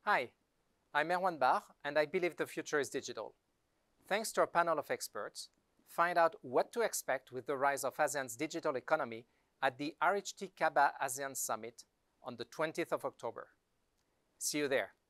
Hi, I'm Erwan Barre, and I believe the future is digital. Thanks to our panel of experts, find out what to expect with the rise of ASEAN's digital economy at the RHT CABA ASEAN Summit on the 20th of October. See you there.